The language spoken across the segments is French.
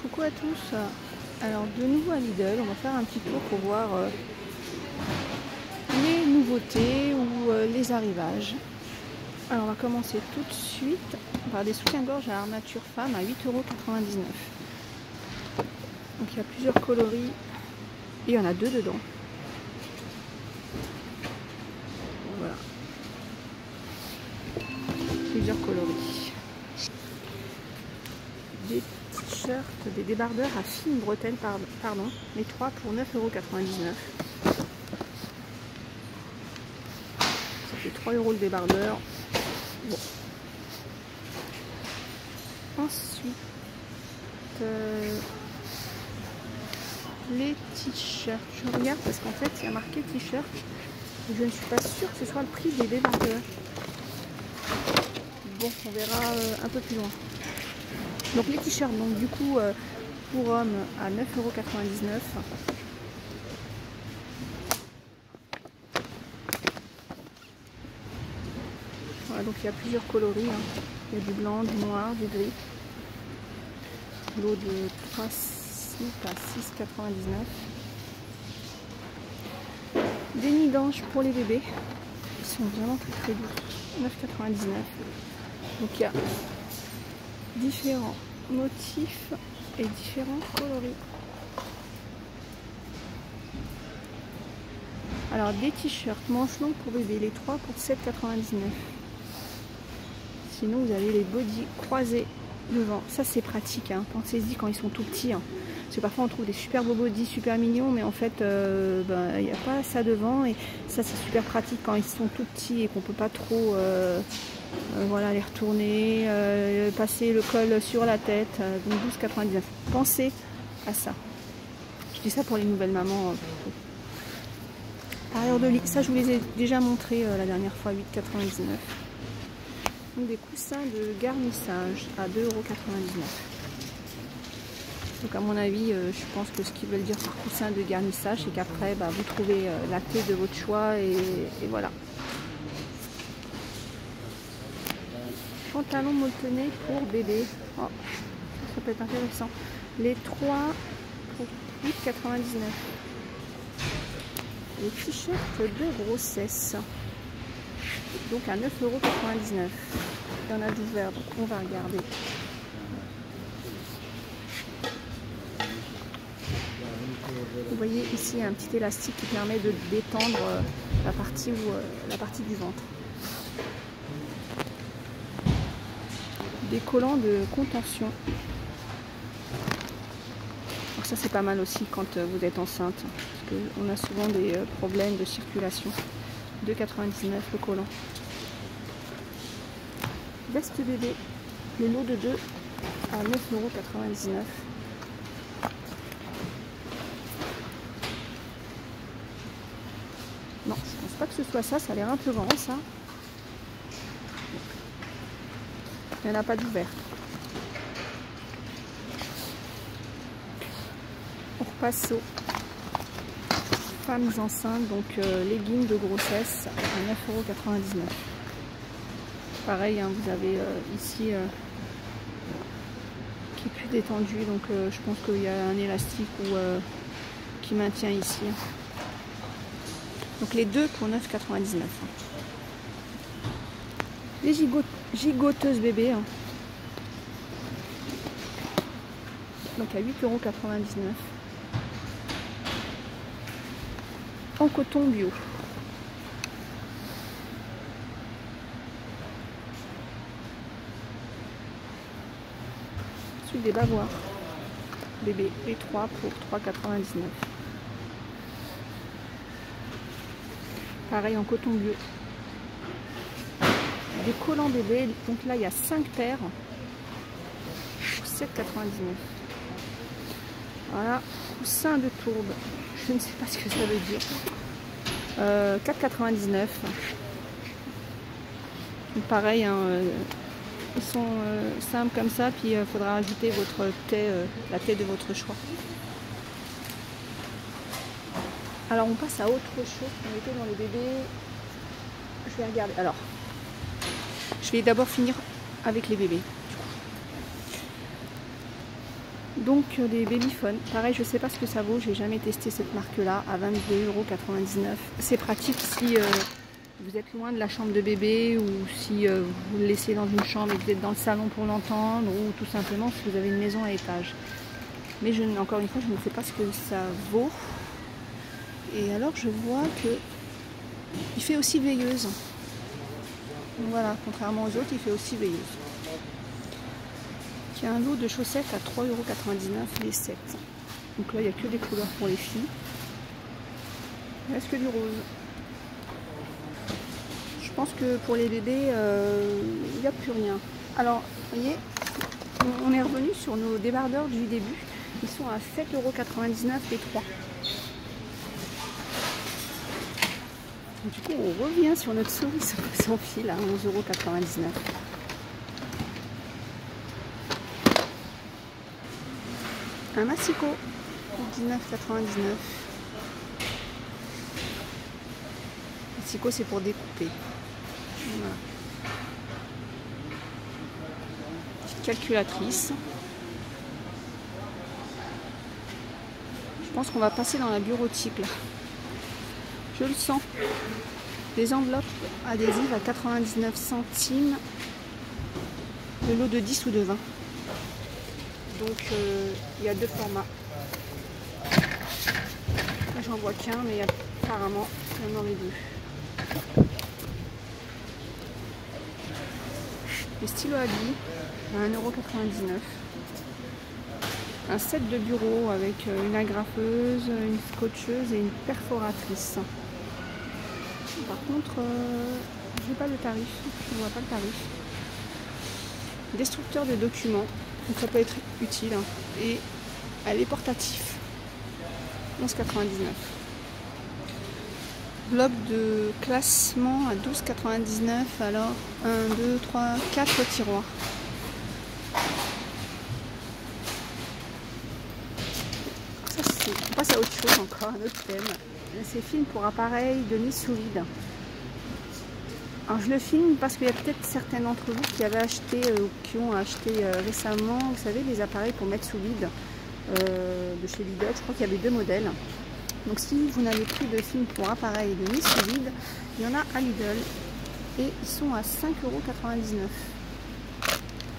Coucou à tous. Alors de nouveau à Lidl, on va faire un petit tour pour voir les nouveautés ou les arrivages. Alors on va commencer tout de suite par des soutiens-gorge à armature femme à 8,99 €. Donc il y a plusieurs coloris et il y en a deux dedans. Voilà. Plusieurs coloris. Des t-shirts, des débardeurs à fines bretelles, pardon, les trois pour 9,99 €. Ça fait 3 € le débardeur. Bon. Ensuite, les t-shirts. Je regarde parce qu'en fait, il y a marqué t-shirt. Je ne suis pas sûre que ce soit le prix des débardeurs. Bon, on verra un peu plus loin. Donc les t-shirts, donc du coup pour hommes à 9,99 €. Voilà, donc il y a plusieurs coloris. Hein. Il y a du blanc, du noir, du gris. L'eau de principe à 6,99 €. Des nids d'anges pour les bébés. Ils sont vraiment très très doux. 9,99 €. Donc il y a différents motifs et différents coloris. Alors des t-shirts manches longues pour bébé, les 3 pour 7,99 €. Sinon vous avez les bodys croisés devant. Ça c'est pratique, hein. Pensez-y quand ils sont tout petits. Hein. Parce que parfois on trouve des super beaux bodys super mignons, mais en fait il n'y a pas ça devant. Et ça c'est super pratique quand ils sont tout petits et qu'on peut pas trop voilà, les retourner, passer le col sur la tête. Donc 12,99 €. Pensez à ça. Je dis ça pour les nouvelles mamans. Arrière de lit, ça je vous les ai déjà montré la dernière fois, 8,99 €. Donc des coussins de garnissage à 2,99 €. Donc à mon avis, je pense que ce qu'ils veulent dire par coussin de garnissage, c'est qu'après vous trouvez la clé de votre choix et voilà. Pantalon molletonné pour bébé. Oh, ça peut être intéressant. Les 3 pour 8,99 €. Les t-shirts de grossesse. Donc à 9,99 €. Il y en a d'ouvert, donc on va regarder. Vous voyez ici un petit élastique qui permet de détendre la partie du ventre. Des collants de contention. Alors ça c'est pas mal aussi quand vous êtes enceinte, parce qu'on a souvent des problèmes de circulation. 2,99 € le collant. Veste bébé, le lot de 2 à 9,99 €. Non, je pense pas que ce soit ça, ça a l'air un peu grand ça. Il n'y en a pas d'ouvert. On repasse aux femmes enceintes, donc leggings de grossesse à 9,99 €. Pareil, hein, vous avez ici qui est plus détendu, donc je pense qu'il y a un élastique qui maintient ici. Donc les deux pour 9,99 €. Les gigoteuses bébés. Hein. Donc à 8,99 €. En coton bio. Ensuite des bavoirs bébé, les 3 pour 3,99 €. Pareil en coton bio. Des collants bébé, donc là il y a 5 paires pour 7,99 €. Voilà, coussin de tourbe, je ne sais pas ce que ça veut dire. 4,99 €. Pareil, hein, ils sont simples comme ça, puis il faudra ajouter votre thé, la thé de votre choix. Alors on passe à autre chose. On était dans les bébés. Je vais regarder. Alors, je vais d'abord finir avec les bébés. Donc les Babyphone, pareil, je sais pas ce que ça vaut, j'ai jamais testé cette marque là, à 22,99 €. C'est pratique si vous êtes loin de la chambre de bébé, ou si vous le laissez dans une chambre et que vous êtes dans le salon pour l'entendre, ou tout simplement si vous avez une maison à étage. Mais encore une fois, je ne sais pas ce que ça vaut. Et alors je vois que il fait aussi veilleuse. Donc voilà, contrairement aux autres, il fait aussi veilleuse. Il y a un lot de chaussettes à 3,99 € les 7. Donc là, il n'y a que des couleurs pour les filles. Il reste que du rose. Je pense que pour les bébés, il n'y a plus rien. Alors, vous voyez, on est revenu sur nos débardeurs du début. Ils sont à 7,99 € les 3. Du coup, on revient sur notre souris sans fil à 11,99 €. Un massicot, 19,99 €. Massicot, c'est pour découper. Voilà. Petite calculatrice. Je pense qu'on va passer dans la bureautique là. Je le sens. Les enveloppes adhésives à 99 centimes. Le lot de 10 ou de 20. Donc il y a deux formats. Là j'en vois qu'un, mais il y a apparemment dans les deux. Les stylos à billes à 1,99 €. Un set de bureau avec une agrafeuse, une scotcheuse et une perforatrice. Par contre, je n'ai pas le tarif. Je ne vois pas le tarif. Destructeur de documents. Donc ça peut être utile. Hein. Et elle est portatif. 11,99 €. Bloc de classement à 12,99 €. Alors 1, 2, 3, 4 tiroirs. Ça c'est. On passe à autre chose encore, un autre thème. C'est film pour appareil de mise sous vide. Alors je le filme parce qu'il y a peut-être certains d'entre vous qui avaient acheté ou qui ont acheté récemment, vous savez, des appareils pour mettre sous vide de chez Lidl. Je crois qu'il y avait deux modèles. Donc si vous n'avez plus de film pour appareil de mise sous vide, il y en a à Lidl et ils sont à 5,99 €.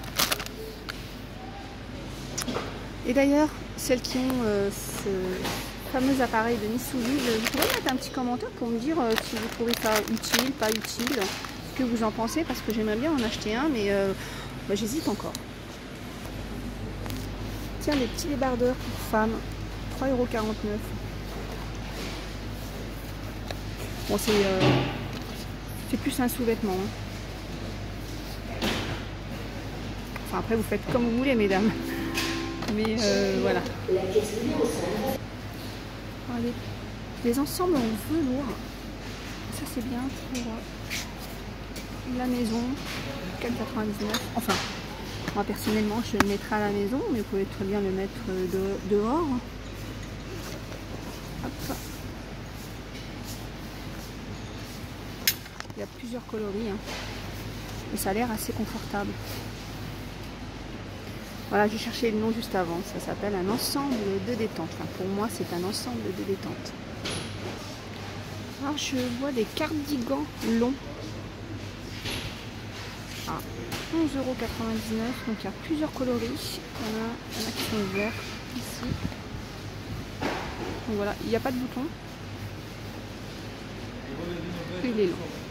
Et d'ailleurs, celles qui ont ce fameux appareil de mise sous vide, vous pouvez mettre un petit commentaire pour me dire si vous trouvez ça utile, pas utile, ce que vous en pensez, parce que j'aimerais bien en acheter un, mais j'hésite encore. Tiens, des petits débardeurs pour femmes, 3,49 €. Bon, c'est plus un sous-vêtement. Hein. Enfin, après, vous faites comme vous voulez, mesdames. Mais voilà. Alors, les ensembles en velours, ça c'est bien pour la maison, 4,99 €. Enfin, moi personnellement je le mettrai à la maison, mais vous pouvez très bien le mettre dehors. Hop. Il y a plusieurs coloris, hein. Et ça a l'air assez confortable. Voilà, j'ai cherché le nom juste avant. Ça s'appelle un ensemble de détente. Enfin, pour moi, c'est un ensemble de détente. Alors, je vois des cardigans longs à 11,99 €. Donc, il y a plusieurs coloris. Il y en a qui sont verts ici. Donc, voilà, il n'y a pas de bouton. Et il est long.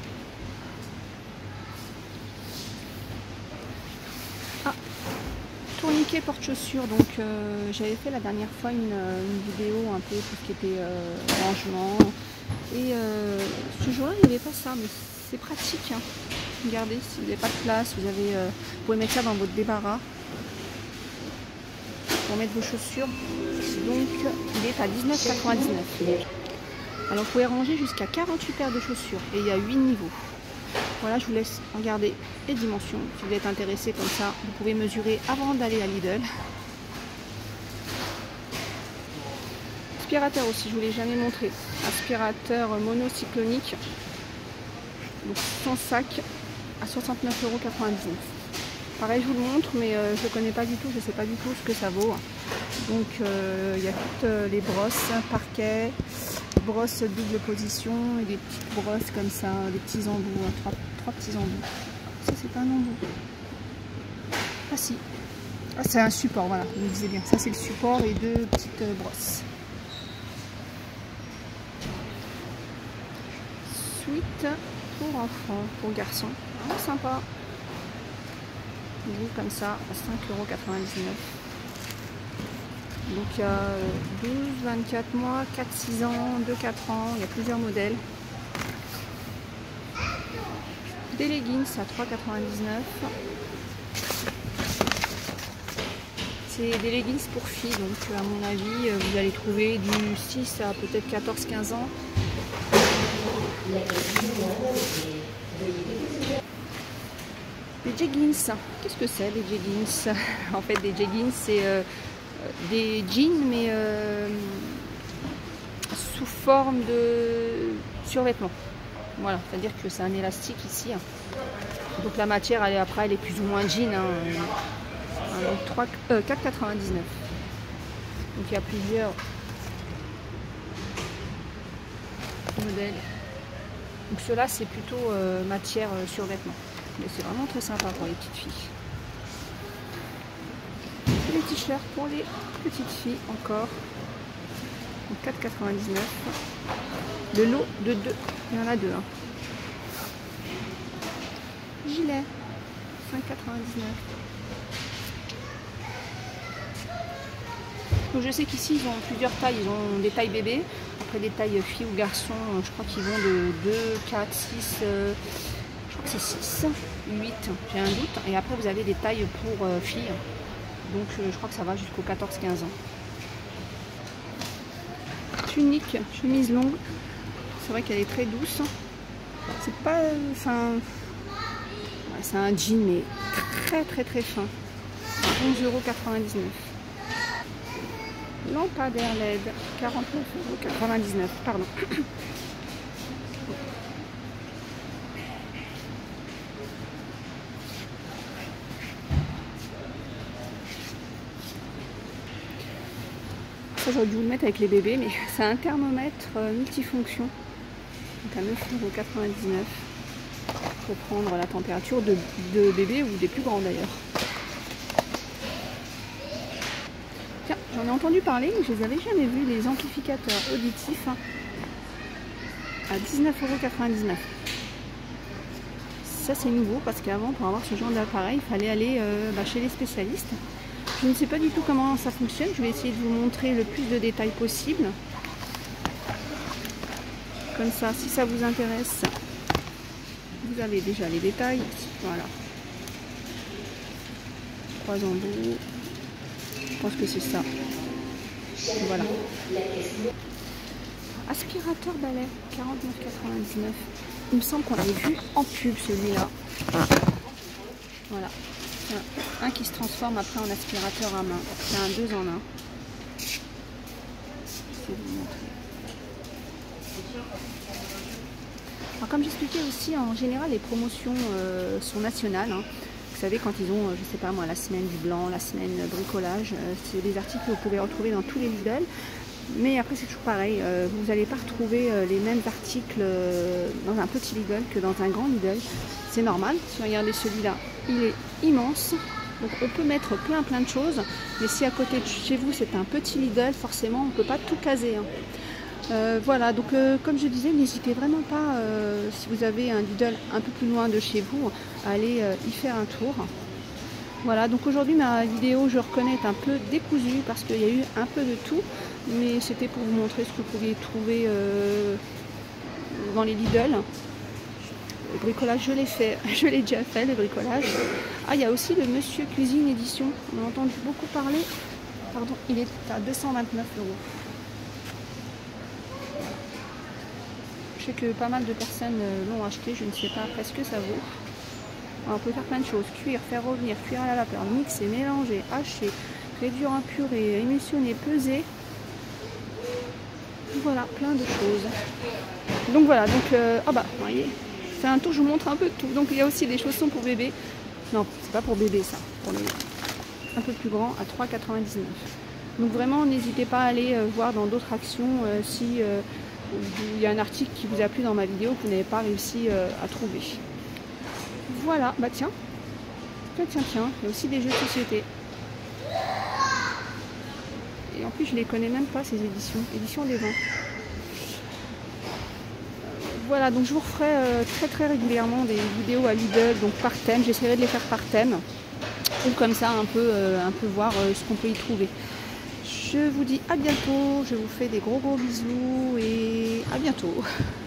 Tourniquet porte-chaussures, donc j'avais fait la dernière fois une vidéo un peu tout ce qui était rangement, et ce jour-là il n'y avait pas ça, mais c'est pratique. Hein. Regardez, si vous n'avez pas de place, vous pouvez mettre ça dans votre débarras pour mettre vos chaussures. Donc il est à 19,99 €. Alors vous pouvez ranger jusqu'à 48 paires de chaussures et il y a 8 niveaux. Voilà, je vous laisse regarder les dimensions. Si vous êtes intéressé comme ça, vous pouvez mesurer avant d'aller à Lidl. Aspirateur aussi, je ne vous l'ai jamais montré. Aspirateur monocyclonique. Donc sans sac à 69,99 €. Pareil, je vous le montre, mais je ne connais pas du tout, je ne sais pas du tout ce que ça vaut. Donc il y a toutes les brosses, parquet, brosses double position et des petites brosses comme ça, des petits embouts, trois petits embouts. Ça c'est pas un embout. Ah si. Ah, c'est un support, voilà, vous me disiez bien. Ça c'est le support et deux petites brosses. Suite pour enfants, pour garçons. Ah, sympa. Vous comme ça à 5,99 €. Donc il y a 12, 24 mois, 4, 6 ans, 2, 4 ans, il y a plusieurs modèles. Des leggings à 3,99 €. C'est des leggings pour filles, donc à mon avis vous allez trouver du 6 à peut-être 14-15 ans. Des jeggings, qu'est-ce que c'est des jeggings? En fait des jeggings c'est des jeans mais sous forme de survêtement. Voilà, c'est-à-dire que c'est un élastique ici. Donc la matière elle est plus ou moins jean. Donc 4,99 €. Donc il y a plusieurs modèles. Donc ceux-là c'est plutôt matière survêtement. Mais c'est vraiment très sympa pour les petites filles. Et les t-shirts pour les petites filles encore. Donc 4,99 €. Le lot de 2. Il y en a 2. Gilet. 5,99 €. Donc je sais qu'ici ils ont plusieurs tailles, ils ont des tailles bébés, après des tailles filles ou garçons, je crois qu'ils vont de 2, 4, 6, je crois que c'est 6, 8, j'ai un doute, et après vous avez des tailles pour filles, donc je crois que ça va jusqu'aux 14-15 ans. Tunique, chemise longue, c'est vrai qu'elle est très douce, c'est pas, enfin, c'est un jean mais très fin, 11,99 €. Lampadaire LED, 49,99 €, pardon. Ça j'aurais dû vous le mettre avec les bébés, mais c'est un thermomètre multifonction. Donc à 9,99 € pour prendre la température de bébés ou des plus grands d'ailleurs. Tiens, j'en ai entendu parler, mais je les avais jamais vus, les amplificateurs auditifs à 19,99 €. Ça c'est nouveau parce qu'avant pour avoir ce genre d'appareil, il fallait aller chez les spécialistes. Je ne sais pas du tout comment ça fonctionne, je vais essayer de vous montrer le plus de détails possible. Comme ça, si ça vous intéresse, vous avez déjà les détails. Voilà. 3 embouts. Je pense que c'est ça. Voilà. Aspirateur balai, 49,99 €. Il me semble qu'on l'avait vu en pub celui-là. Voilà. Un qui se transforme après en aspirateur à main. C'est un 2 en 1. Alors, comme j'expliquais aussi, en général, les promotions sont nationales. Vous savez, quand ils ont, je sais pas moi, la semaine du blanc, la semaine bricolage, c'est des articles que vous pouvez retrouver dans tous les Lidl. Mais après, c'est toujours pareil. Vous n'allez pas retrouver les mêmes articles dans un petit Lidl que dans un grand Lidl. C'est normal. Si vous regardez celui-là, il est immense. Donc on peut mettre plein de choses. Mais si à côté de chez vous, c'est un petit Lidl, forcément, on ne peut pas tout caser. Voilà, donc comme je disais, n'hésitez vraiment pas, si vous avez un Lidl un peu plus loin de chez vous, à aller y faire un tour. Voilà, donc aujourd'hui ma vidéo, je reconnais, est un peu décousue parce qu'il y a eu un peu de tout, mais c'était pour vous montrer ce que vous pouviez trouver dans les Lidl. Le bricolage, je l'ai fait, je l'ai déjà fait, le bricolage. Ah, il y a aussi le Monsieur Cuisine Édition, on a entendu beaucoup parler, pardon, il est à 229 €. Je sais que pas mal de personnes l'ont acheté, je ne sais pas après ce que ça vaut. Alors, on peut faire plein de choses, cuire, faire revenir, cuire à la vapeur, mixer, mélanger, hacher, réduire en purée, émulsionner, peser. Voilà, plein de choses. Donc voilà, donc ah bah, vous voyez, c'est un tour, je vous montre un peu de tout. Donc il y a aussi des chaussons pour bébé. Non, c'est pas pour bébé ça, pour les un peu plus grand à 3,99 €. Donc vraiment, n'hésitez pas à aller voir dans d'autres actions si il y a un article qui vous a plu dans ma vidéo que vous n'avez pas réussi à trouver. Voilà, bah tiens, il y a aussi des jeux de société. Et en plus, je les connais même pas, ces éditions. Édition des vents. Voilà, donc je vous referai très régulièrement des vidéos à Lidl, donc par thème. J'essaierai de les faire par thème. Ou comme ça, un peu voir ce qu'on peut y trouver. Je vous dis à bientôt. Je vous fais des gros bisous et à bientôt.